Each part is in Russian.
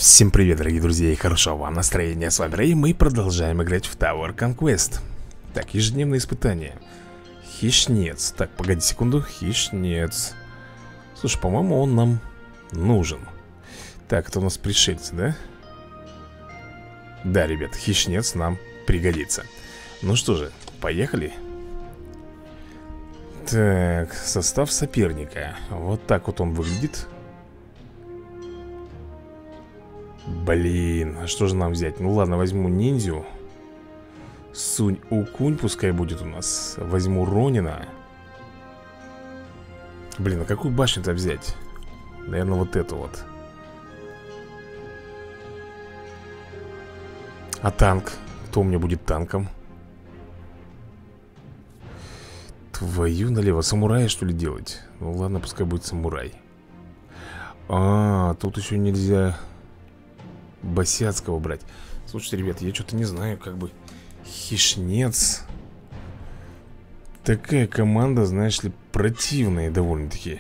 Всем привет, дорогие друзья, и хорошего вам настроения. С вами Рэй, и мы продолжаем играть в Tower Conquest. Так, ежедневное испытание. Хищнец. Так, погоди секунду, хищнец. Слушай, по-моему, он нам нужен. Так, это у нас пришельцы, да? Да, ребят, хищнец нам пригодится. Ну что же, поехали. Так, состав соперника. Вот так вот он выглядит. Блин, а что же нам взять? Ну ладно, возьму ниндзю. Сунь Укунь пускай будет у нас. Возьму Ронина. Блин, а какую башню-то взять? Наверное, вот эту вот. А танк? Кто у меня будет танком? Твою налево. Самурая, что ли, делать? Ну ладно, пускай будет самурай. А, тут еще нельзя Босяцкого брать. Слушайте, ребят, я что-то не знаю, как бы хищнец. Такая команда, знаешь ли, противная довольно-таки.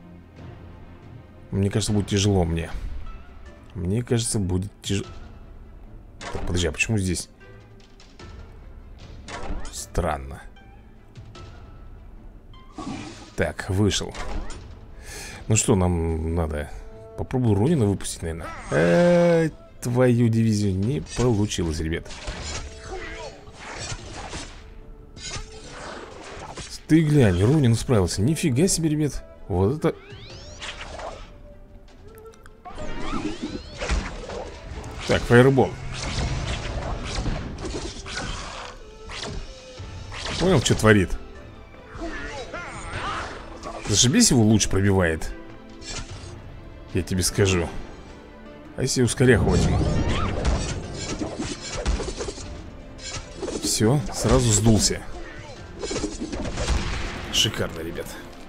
Мне кажется, будет тяжело мне. Мне кажется, будет тяжело. Так, подожди, а почему здесь? Странно. Так, вышел. Ну что, нам надо? Попробую Ронина выпустить, наверное. Твою дивизию не получилось, ребят. Ты глянь, Ронин справился. Нифига себе, ребят. Вот это... Так, фаербол. Понял, что творит? Зашибись, его луч пробивает. Я тебе скажу. А если ускоряху возьму? Все, сразу сдулся. Шикарно, ребят.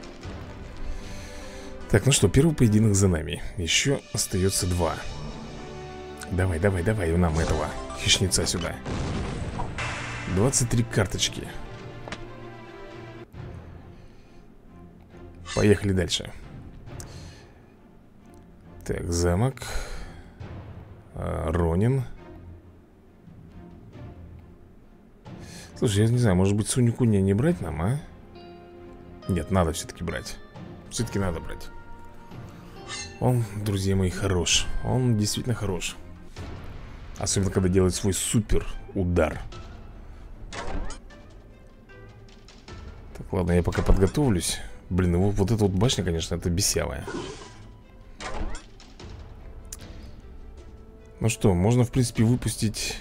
Так, ну что, первый поединок за нами. Еще остается 2. Давай, давай, давай нам этого хищнеца сюда. 23 карточки. Поехали дальше. Так, замок. Ронин. Слушай, я не знаю, может быть Сунь-Куня не брать нам, а? Нет, надо все-таки брать. Все-таки надо брать. Он, друзья мои, хорош. Он действительно хорош. Особенно, когда делает свой супер удар. Так, ладно, я пока подготовлюсь. Блин, его, вот эта вот башня, конечно, это бесявая. Ну что, можно, в принципе, выпустить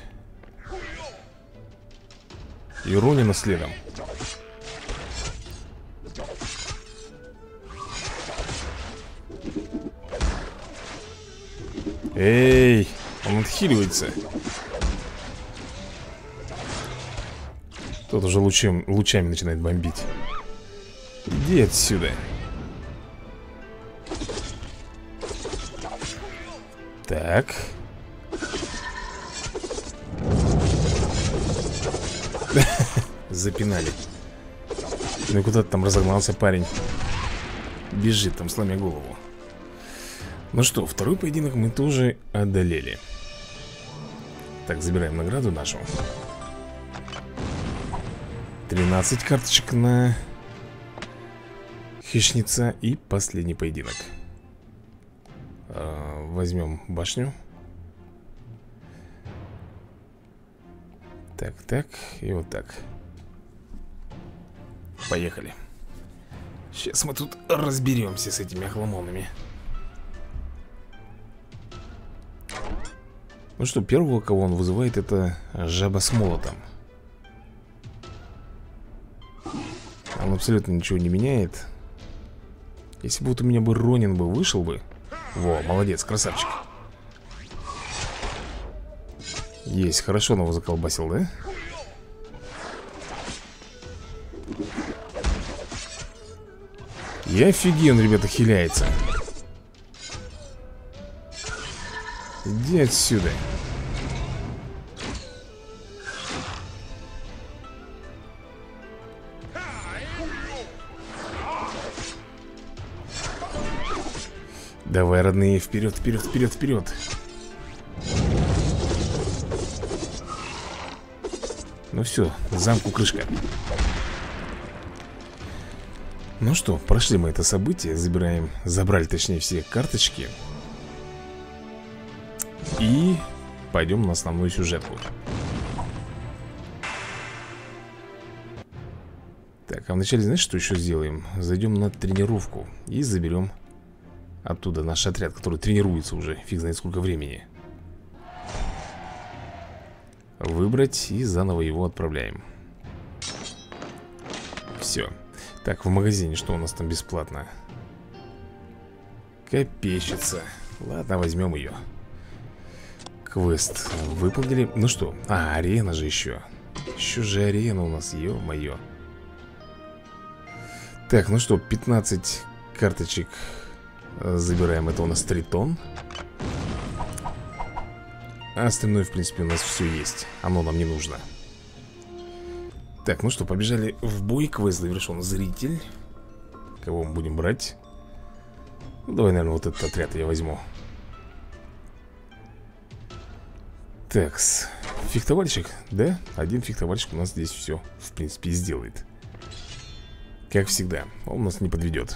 и Ронина следом. Эй, он отхиливается. Тот уже лучами начинает бомбить. Иди отсюда. Так. Запинали. Ну и куда-то там разогнался парень. Бежит там, сломя голову. Ну что, второй поединок мы тоже одолели. Так, забираем награду нашу. 13 карточек на хищница. И последний поединок. Возьмем башню. Так, так, и вот так. Поехали. Сейчас мы тут разберемся с этими охламонами. Ну что, первого, кого он вызывает, это жаба с молотом. Он абсолютно ничего не меняет. Если бы вот у меня бы Ронин бы вышел бы. Во, молодец, красавчик. Есть, хорошо он его заколбасил, да? И офигенно, ребята, хиляется. Иди отсюда. Давай, родные, вперед, вперед, вперед, вперед. Ну все, замку крышка. Ну что, прошли мы это событие. Забрали точнее все карточки. И пойдем на основную сюжетку. Так, а вначале, знаешь, что еще сделаем? Зайдем на тренировку и заберем оттуда наш отряд, который тренируется уже фиг знает сколько времени. Выбрать и заново его отправляем. Все. Так, в магазине что у нас там бесплатно? Копейщица. Ладно, возьмем ее. Квест выполнили. Ну что, арена же еще. Еще же арена у нас, ё-моё. Так, ну что, 15 карточек забираем. Это у нас Тритон. А остальное, в принципе, у нас все есть. Оно нам не нужно. Так, ну что, побежали в бой. Квест завершен. Зритель. Кого мы будем брать? Ну, давай, наверное, вот этот отряд я возьму. Такс. Фехтовальщик, да? Один фехтовальщик у нас здесь все, в принципе, сделает. Как всегда, он нас не подведет.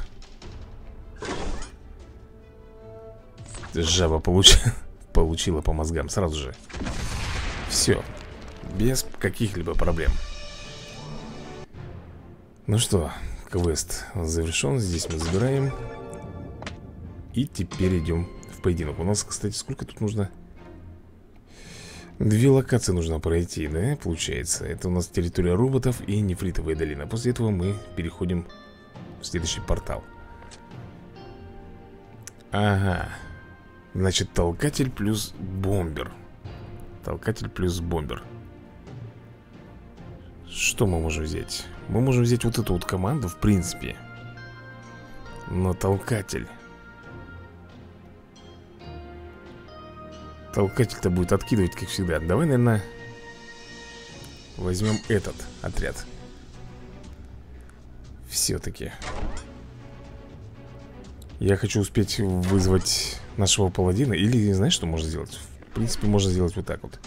Жаба получила по мозгам сразу же. Все. Без каких-либо проблем. Ну что, квест завершен. Здесь мы забираем. И теперь идем в поединок. У нас, кстати, сколько тут нужно? 2 локации нужно пройти, да, получается. Это у нас территория роботов и нефритовая долина. После этого мы переходим в следующий портал. Ага. Значит, толкатель плюс бомбер. Толкатель плюс бомбер. Что мы можем взять? Мы можем взять вот эту вот команду, в принципе. Но толкатель... Толкатель-то будет откидывать, как всегда. Давай, наверное, возьмем этот отряд. Все-таки я хочу успеть вызвать нашего паладина. Или, знаешь, что можно сделать? В принципе, можно сделать вот так вот.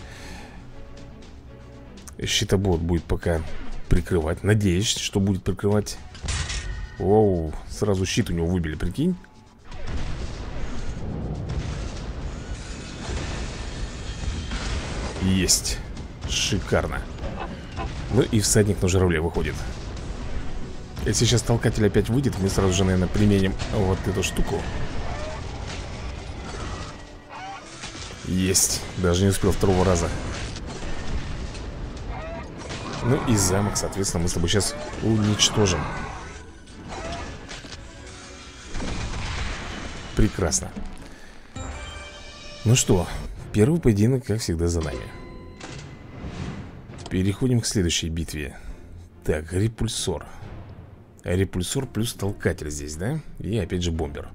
Щитобот будет пока прикрывать. Надеюсь, что будет прикрывать. Оу, сразу щит у него выбили, прикинь. Есть. Шикарно. Ну и всадник на журавле выходит. Если сейчас толкатель опять выйдет, мы сразу же, наверное, применим вот эту штуку. Есть. Даже не успел второго раза. Ну и замок, соответственно, мы с тобой сейчас уничтожим. Прекрасно. Ну что, первый поединок, как всегда, за нами. Переходим к следующей битве. Так, репульсор. Репульсор плюс толкатель здесь, да? И опять же бомбер.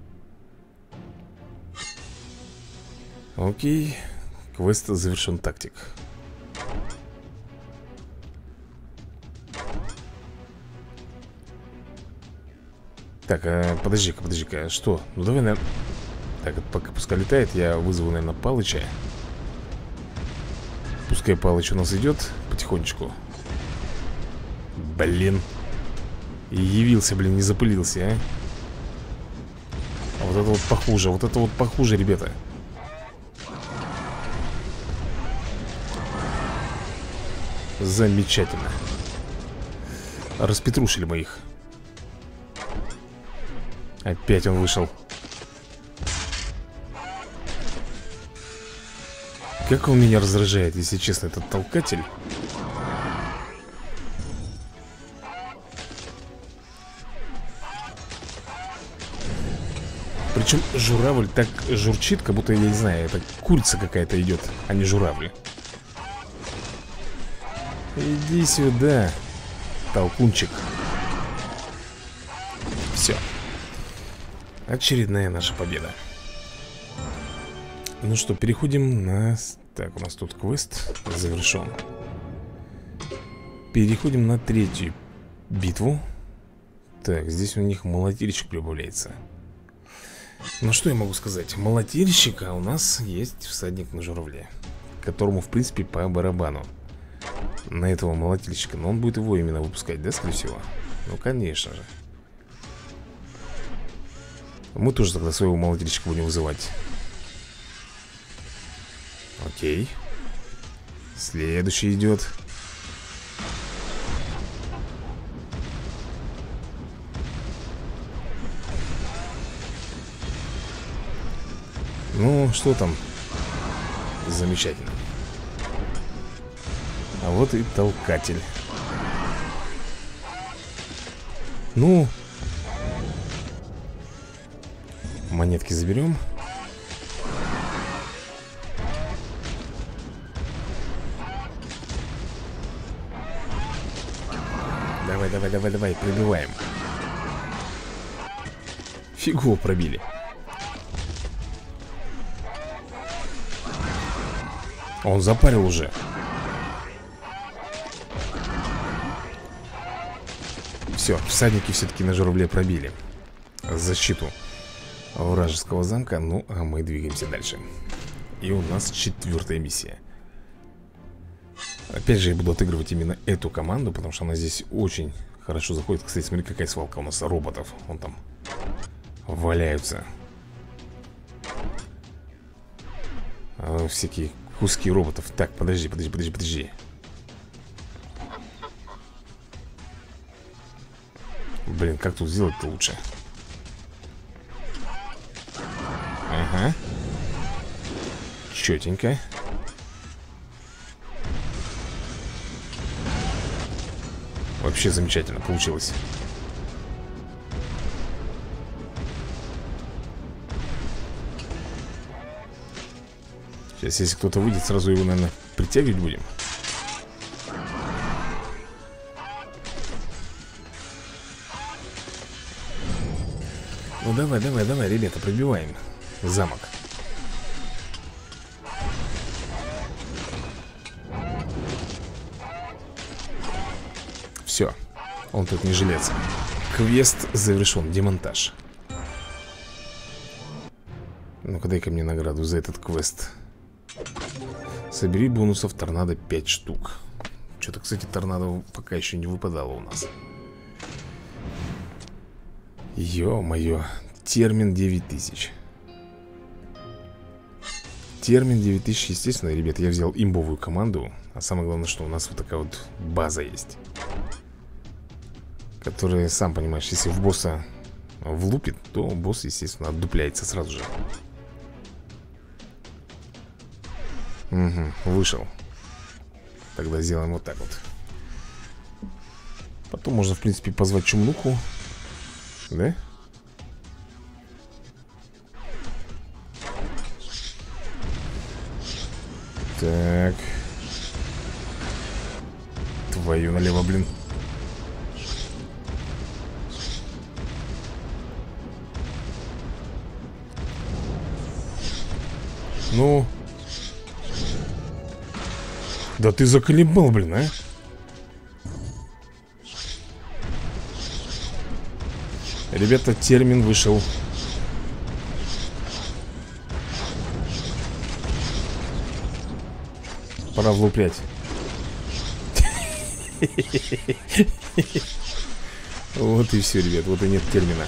Окей. Квест завершен, тактик. Так, подожди-ка, что? Ну давай, наверное... Так, пока пускай летает, я вызову, наверное, Палыча. Пускай Палыч у нас идет потихонечку. Блин. И явился, блин, не запылился, а. А вот это вот похуже, ребята. Замечательно. Распетрушили мы их. Опять он вышел. Как он меня раздражает, если честно, этот толкатель. Причем журавль так журчит, как будто, я не знаю, это курица какая-то идет, а не журавль. Иди сюда, толкунчик. Все. Очередная наша победа. Ну что, переходим на... Так, у нас тут квест завершен. Переходим на третью битву. Так, здесь у них молотильщик прибавляется. Ну что я могу сказать? Молотильщика у нас есть всадник на журавле, которому, в принципе, по барабану. на этого молотильщика. Но он будет его именно выпускать, да, скорее всего? Ну, конечно же. Мы тоже тогда своего молотильщика будем вызывать. Окей. Следующий идет. Ну, что там? Замечательно. А вот и толкатель. Ну, монетки заберем. Давай, давай, давай, давай, пробиваем. Фигу пробили. Он запарил уже. Все, всадники все-таки на журавле пробили защиту вражеского замка. Ну, а мы двигаемся дальше. И у нас 4-я миссия. Опять же, я буду отыгрывать именно эту команду, потому что она здесь очень хорошо заходит. Кстати, смотри, какая свалка у нас роботов. Вон там валяются. Всякие куски роботов. Так, подожди. Блин, как тут сделать-то лучше? Ага. Четенько. Вообще замечательно получилось. Сейчас, если кто-то выйдет, сразу его, наверное, притягивать будем. Ну давай, ребята, пробиваем замок. Все, он тут не жилец. Квест завершен, демонтаж. Ну-ка, дай-ка мне награду за этот квест. Собери бонусов торнадо 5 штук. Что-то, кстати, торнадо пока еще не выпадало у нас. Ё-моё, термин 9000. Термин 9000, естественно, ребята, я взял имбовую команду. А самое главное, что у нас вот такая вот база есть, которая, сам понимаешь, если в босса влупит, то босс, естественно, отдупляется сразу же. Угу, вышел. Тогда сделаем вот так вот. Потом можно, в принципе, позвать Чумнуку. Да? Так. Твою налево, блин. Ну. Да ты заколебал, блин, а? Ребята, термин вышел. Пора влуплять. Вот и все, ребят, вот и нет термина.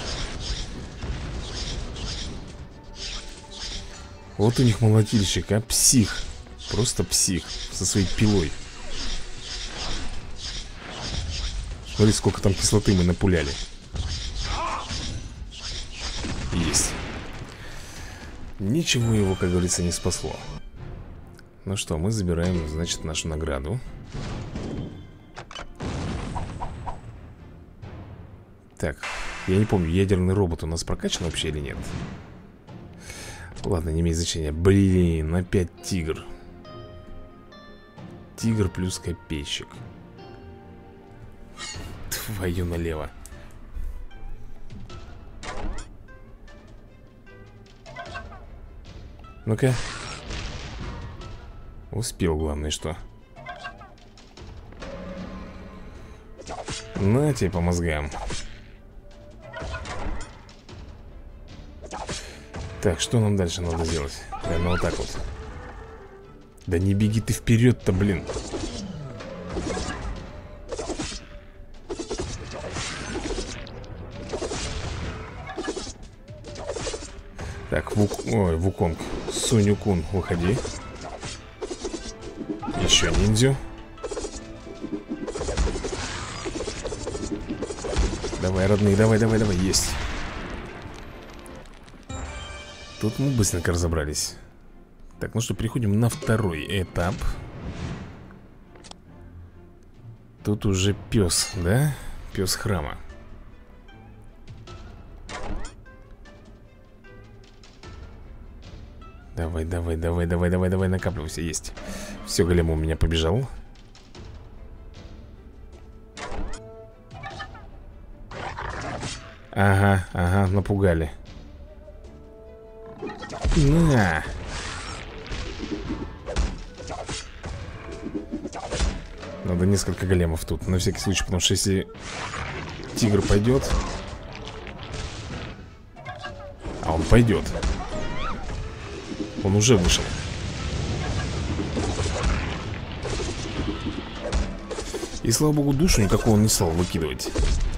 Вот у них молотильщик, а псих. Просто псих со своей пилой. Смотри, сколько там кислоты мы напуляли. Есть. Ничего его, как говорится, не спасло. Ну что, мы забираем, значит, нашу награду. Так, я не помню, ядерный робот у нас прокачан вообще или нет. Ладно, не имеет значения. Блин, опять тигр. Тигр плюс копейщик. Твою налево. Ну-ка. Успел, главное, что. На тебе по мозгам. Так, что нам дальше надо сделать? Наверное, вот так вот. Да не беги ты вперед-то, блин. Так, ой, Вуконг. Сунь-Кун, выходи. Еще ниндзю. Давай, родные, давай, давай, давай, есть. Тут мы быстренько разобрались. Так, ну что, переходим на второй этап. Тут уже пес, да? Пес храма. Давай, давай, давай, давай, давай, давай, накапливайся, есть. Все, голем у меня побежал. Ага, ага, напугали. На! Надо несколько големов тут, на всякий случай, потому что если тигр пойдет, а он пойдет. Он уже вышел. И слава богу, душу никакого он не стал выкидывать.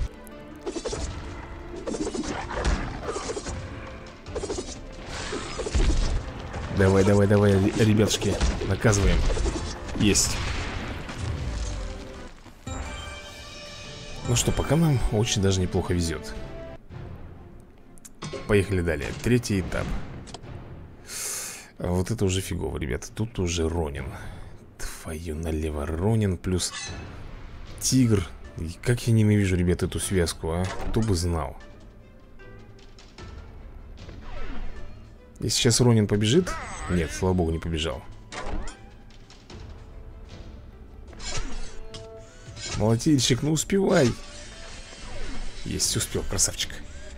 Давай, давай, давай, ребятушки, наказываем. Есть. Ну что, пока нам очень даже неплохо везет. Поехали далее. Третий этап. А вот это уже фигово, ребята. Тут уже Ронин. Твою налево. Ронин плюс тигр. И как я ненавижу, ребят, эту связку, а? Кто бы знал. Если сейчас Ронин побежит... Нет, слава богу, не побежал. Молотильщик, ну успевай. Есть, успел, красавчик.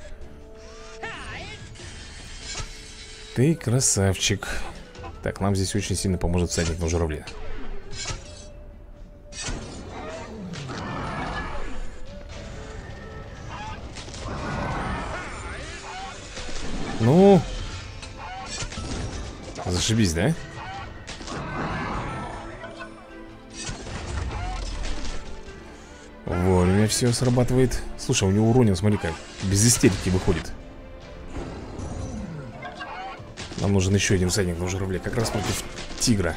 Ты красавчик. Так, нам здесь очень сильно поможет всадник на журавле. Ну, зашибись, да? Вовремя все срабатывает. Слушай, у него Ронин, смотри как, без истерики выходит. Нам нужен еще один всадник на журавле. Как раз против тигра.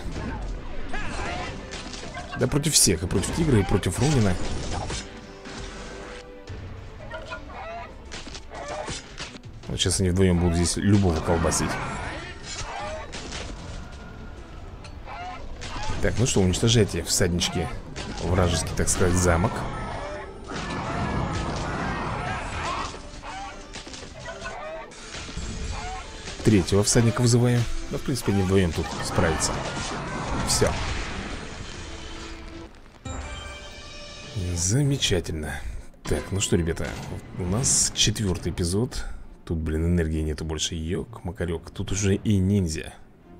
Да против всех. И против тигра, и против Ронина. Вот сейчас они вдвоем будут здесь любого колбасить. Так, ну что, уничтожайте всаднички вражеский, так сказать, замок. Третьего всадника вызываем. Да, в принципе, они вдвоем тут справятся. Все. Замечательно. Так, ну что, ребята, у нас 4-й эпизод. Тут, блин, энергии нету больше. Ёк-макарёк. Тут уже и ниндзя.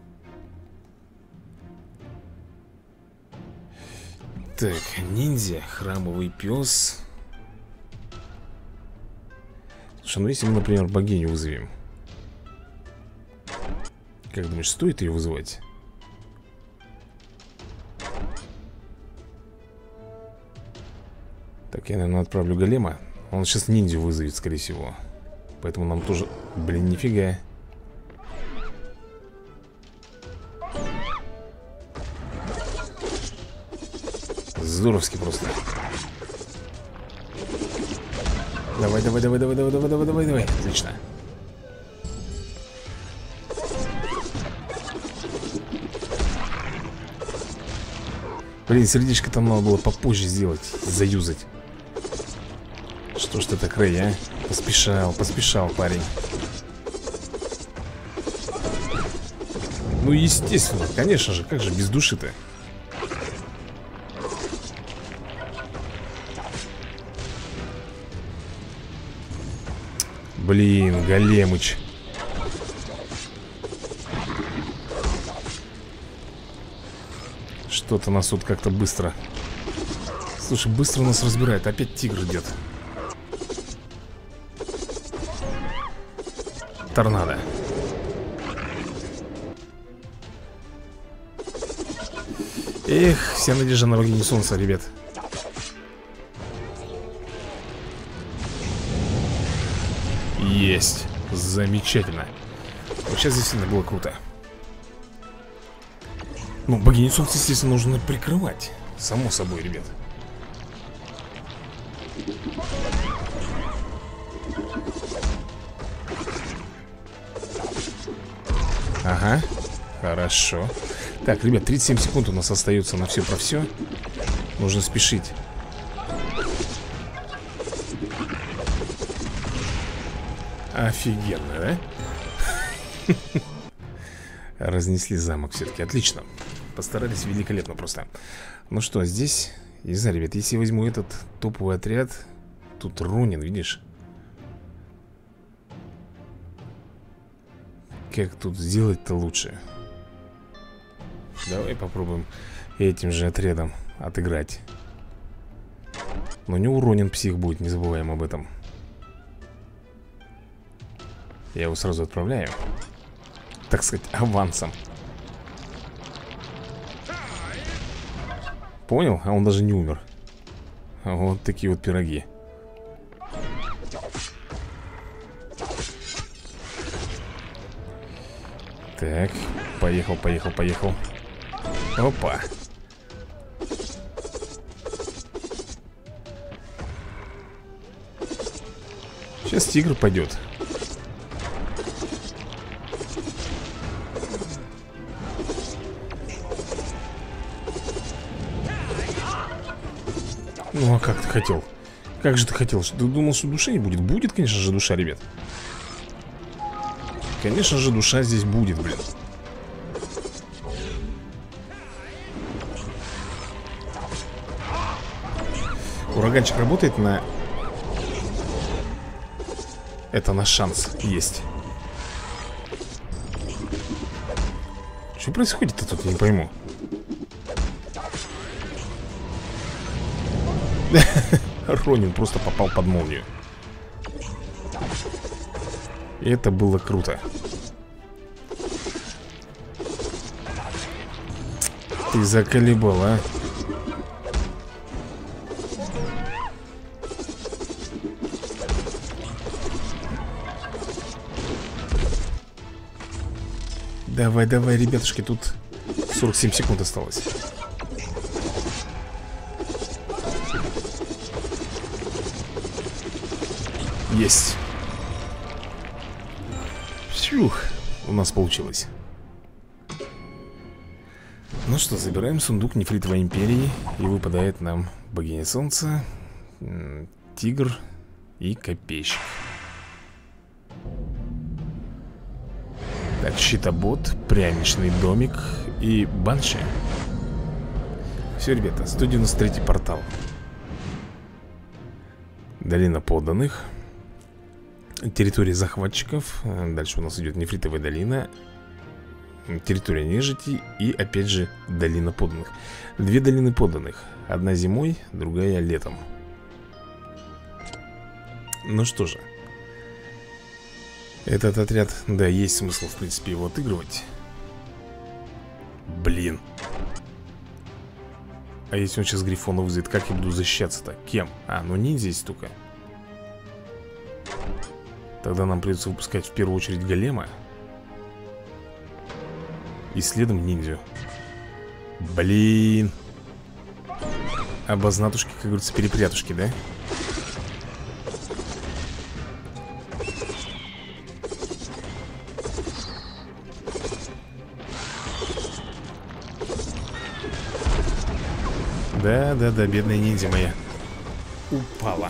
Так, ниндзя, храмовый пес. Слушай, ну если мы, например, богиню вызовем, как думаешь, стоит ее вызывать? Так, я, наверное, отправлю голема. Он сейчас ниндзю вызовет, скорее всего. Поэтому нам тоже... Блин, нифига. Здоровски просто. Давай, давай, давай, давай, давай, давай, давай, давай, давай. Отлично. Блин, сердечко там надо было попозже сделать, заюзать. Что ж ты так, Рэй, а? Поспешал, поспешал, парень. Ну, естественно, конечно же, как же без души-то? Блин, Големыч. Что-то нас тут как-то быстро. Слушай, быстро нас разбирает. Опять тигр идет. Торнадо. Эх, вся надежда на богиню солнца, ребят. Есть. Замечательно. Вот сейчас действительно было круто. Ну, богиню солнца, естественно, нужно прикрывать. Само собой, ребят. Ага, хорошо. Так, ребят, 37 секунд у нас остается на все про все. Нужно спешить. Офигенно, да? Разнесли замок все-таки, отлично. Постарались великолепно просто. Ну что, здесь, не знаю, ребят, если я возьму этот топовый отряд. Тут Ронин, видишь? Как тут сделать-то лучше? Давай попробуем этим же отрядом отыграть. Но не уронен псих будет, не забываем об этом. Я его сразу отправляю, так сказать, авансом. Понял? А он даже не умер. Вот такие вот пироги. Так, поехал, поехал, поехал. Опа. Сейчас тигр пойдет. Ну а как ты хотел? Как же ты хотел? Ты думал, что души не будет? Будет, конечно же, душа, ребят. Конечно же, душа здесь будет, блин. Ураганчик работает на... Это наш шанс есть. Что происходит-то тут, я не пойму. Ронин просто попал под молнию. И это было круто. Ты заколебал, а? Давай, давай, ребятушки, тут 47 секунд осталось. Есть. Фух, у нас получилось. Ну что, забираем сундук Нефритовой империи. И выпадает нам богиня солнца, тигр и копейщик. Так, щитобот, пряничный домик и банши. Все, ребята, 193 портал. Долина подданных. Территория захватчиков. Дальше у нас идет Нефритовая долина. Территория нежити. И опять же долина подданных. Две долины подданных. Одна зимой, другая летом. Ну что же, этот отряд, да, есть смысл, в принципе, его отыгрывать. Блин. А если он сейчас Грифона вызовет, как я буду защищаться-то? Кем? А, ну ниндзя здесь только. Тогда нам придется выпускать в первую очередь голема. И следом ниндзю. Блин. Обознатушки, как говорится, перепрятушки, да? Да-да-да, бедная ниндзя моя упала.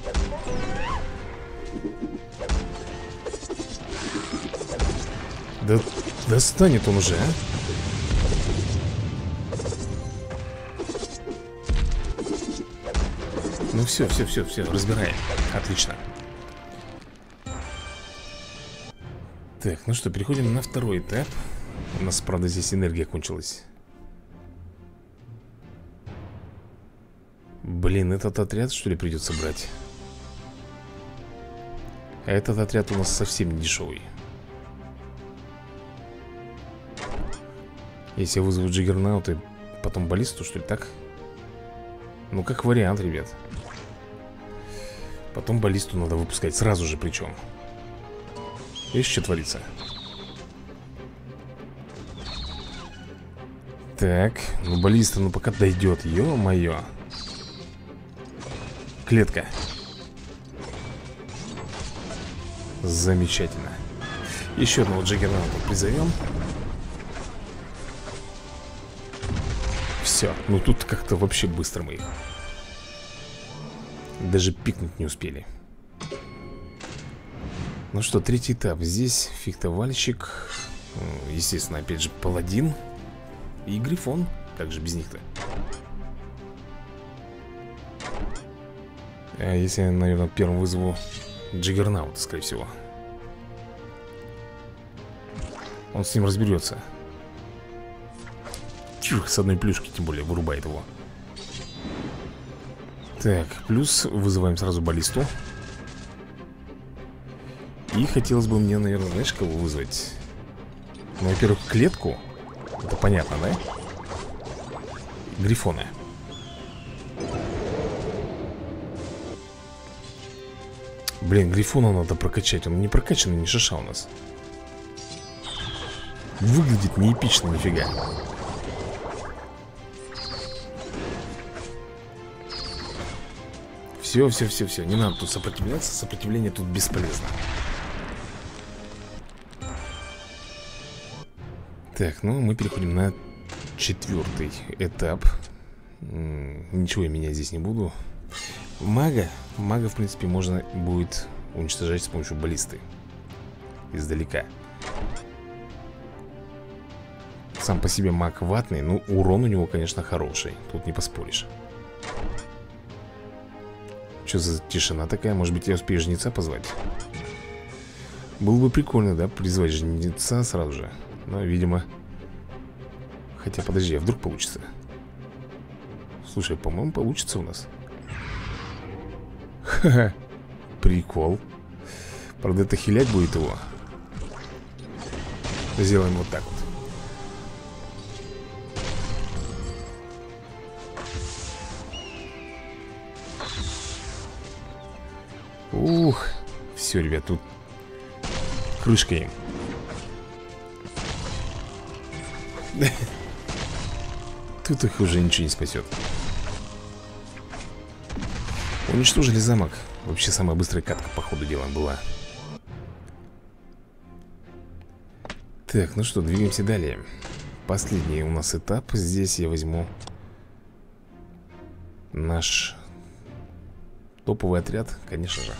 Да достанет он уже, а? Ну все, разбираем. Отлично. Так, ну что, переходим на второй этап. У нас, правда, здесь энергия кончилась. Блин, этот отряд, что ли, придется брать? А этот отряд у нас совсем не дешевый. Если я вызову Джиггернаута и потом баллисту, что ли, так? Ну, как вариант, ребят. Потом баллисту надо выпускать сразу же, причем. Видишь, что творится? Так, ну баллиста, ну пока дойдет. Ё-моё. Клетка. Замечательно. Еще одного джаггернаута призовем. Все, ну тут как-то вообще быстро мы их. Даже пикнуть не успели. Ну что, третий этап. Здесь фехтовальщик. Естественно, опять же, паладин. И грифон. Как же без них-то? А если я, наверное, первым вызову джаггернаута, скорее всего. Он с ним разберется. Чух, с одной плюшки, тем более, вырубает его. Так, плюс вызываем сразу баллисту. И хотелось бы мне, наверное, знаешь, кого вызвать? Ну, во-первых, клетку. Это понятно, да? Грифона. Блин, грифона надо прокачать. Он не прокачанный, не шиша у нас. Выглядит не эпично нифига. Все, не надо тут сопротивляться. Сопротивление тут бесполезно. Так, ну мы переходим на 4-й этап. Ничего я менять здесь не буду. Мага, в принципе, можно будет уничтожать с помощью баллисты. Издалека. Сам по себе маг ватный, но урон у него, конечно, хороший. Тут не поспоришь. Что за тишина такая? Может быть, я успею жнеца позвать? Было бы прикольно, да, призвать жнеца сразу же. Но, видимо... Хотя, подожди, а вдруг получится? Слушай, по-моему, получится у нас. Ха-ха. Прикол. Правда, это хилять будет его. Сделаем вот так вот. Ух. Все, ребят, тут крышка им. Тут их уже ничего не спасет. Уничтожили замок. Вообще самая быстрая катка по ходу дела была. Так, ну что, двигаемся далее. Последний у нас этап. Здесь я возьму наш топовый отряд, конечно же.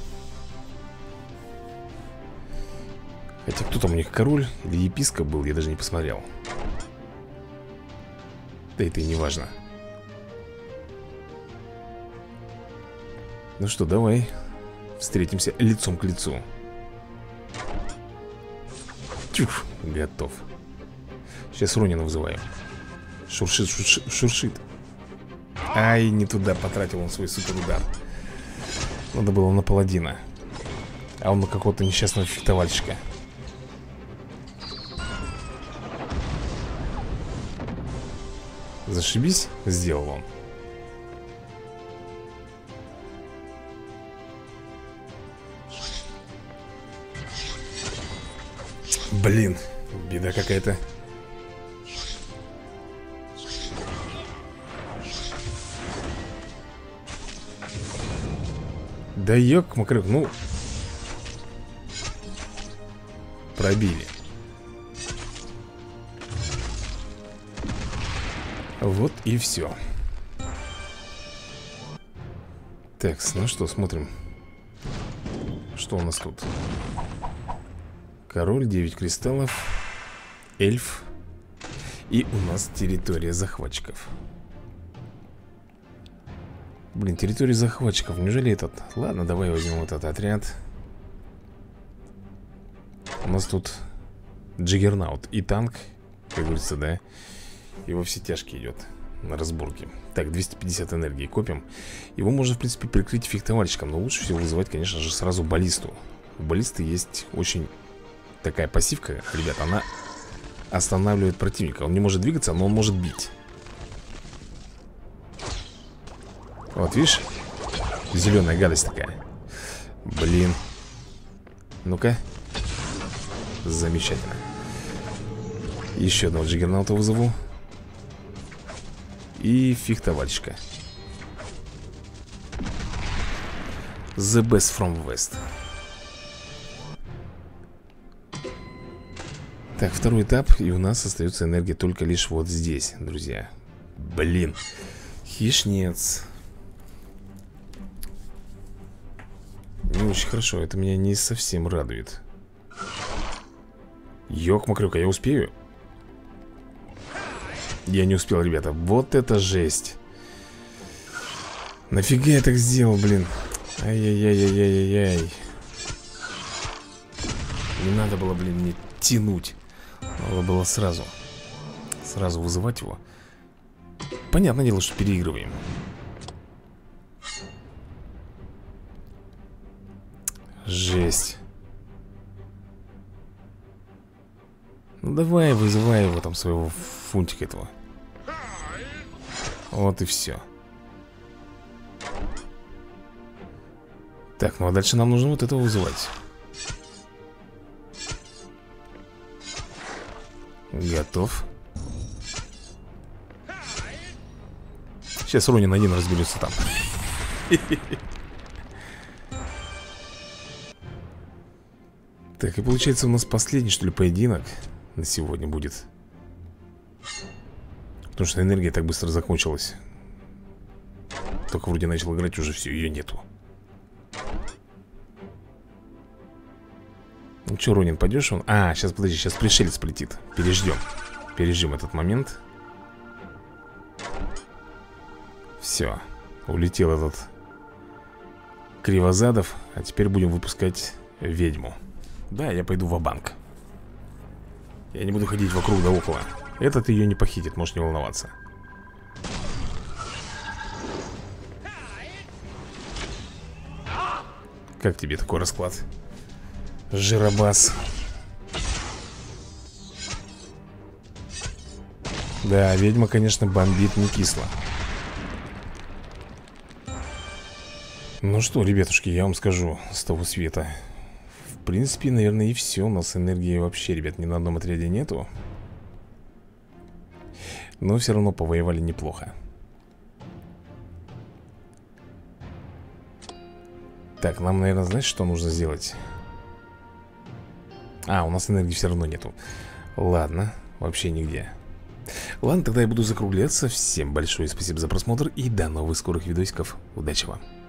Хотя кто там у них, король или епископ был, я даже не посмотрел. Да это и не важно. Ну что, давай встретимся лицом к лицу. Тюф, готов. Сейчас Ронина вызываю. Шуршит, шуршит. Ай, не туда потратил он свой суперудар. Надо было на паладина. А он на какого-то несчастного фехтовальщика. Зашибись, сделал он. Блин, беда какая-то. Да ёк-макрёк, ну. Пробили. Вот и все. Так, ну что, смотрим. Что у нас тут? Король, 9 кристаллов, эльф. И у нас территория захватчиков. Блин, территория захватчиков. Неужели этот? Ладно, давай возьмем вот этот отряд. У нас тут джаггернаут и танк, как говорится, да. И во все тяжкие идет на разборке. Так, 250 энергии копим. Его можно, в принципе, прикрыть фехтовальщиком. Но лучше всего вызывать, конечно же, сразу баллисту. У баллисты есть очень такая пассивка, ребят. Она останавливает противника. Он не может двигаться, но он может бить. Вот, видишь? Зеленая гадость такая. Блин. Ну-ка. Замечательно. Еще одного джаггернаута вызову. И фехтовальщика. The best from West. Так, второй этап. И у нас остается энергия только лишь вот здесь, друзья. Блин. Хищнец. Не очень хорошо, это меня не совсем радует. Ёк-макрёк, а я успею? Я не успел, ребята. Вот это жесть. Нафига я так сделал, блин? Ай-яй-яй-яй-яй-яй. Не надо было, блин, мне тянуть. Надо было сразу вызывать его. Понятное дело, что переигрываем. Жесть. Ну давай, вызывай его там, своего фунтика этого. Вот и все. Так, ну а дальше нам нужно вот этого вызывать. Готов. Сейчас Ронин один разберется там. Так, и получается у нас последний, что ли, поединок на сегодня будет. Потому что энергия так быстро закончилась. Только вроде начал играть, уже все, ее нету. Ну что, Ронин, пойдешь он? А, сейчас, подожди, сейчас пришелец полетит. Переждем этот момент. Все, улетел этот Кривозадов. А теперь будем выпускать ведьму. Да, я пойду ва-банк. Я не буду ходить вокруг да около. Этот ее не похитит, можешь не волноваться. Как тебе такой расклад? Жиробас. Да, ведьма, конечно, бомбит не кисло. Ну что, ребятушки, я вам скажу с того света. В принципе, наверное, и все. У нас энергии вообще, ребят, ни на одном отряде нету. Но все равно повоевали неплохо. Так, нам, наверное, знаешь, что нужно сделать? А, у нас энергии все равно нету. Ладно, вообще нигде. Ладно, тогда я буду закругляться. Всем большое спасибо за просмотр и до новых скорых видосиков. Удачи вам.